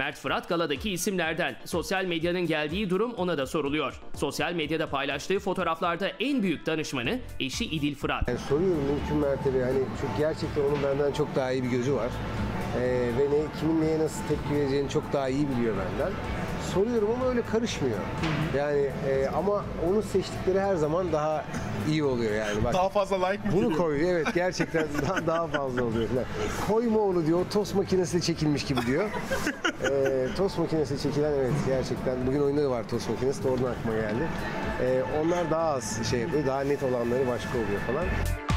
Mert Fırat galadaki isimlerden. Sosyal medyanın geldiği durum ona da soruluyor. Sosyal medyada paylaştığı fotoğraflarda en büyük danışmanı eşi İdil Fırat. Yani soruyorum mümkün mertebe, hani çünkü gerçekten onun benden çok daha iyi bir gözü var. Ve kimin neye nasıl tepki vereceğini çok daha iyi biliyor benden. Soruyorum ama öyle karışmıyor. Yani ama onun seçtikleri her zaman daha iyi oluyor yani. Bak, Daha fazla like mı bunu geliyor? koyuyor, evet, gerçekten daha fazla oluyor. Yani, koyma onu diyor, o tost makinesiyle çekilmiş gibi diyor. Tost makinesiyle çekilen, evet, gerçekten bugün oyunda da var tost makinesi de, oradan aklıma geldi. Onlar daha az şey yapıyor, daha net olanları başka oluyor falan.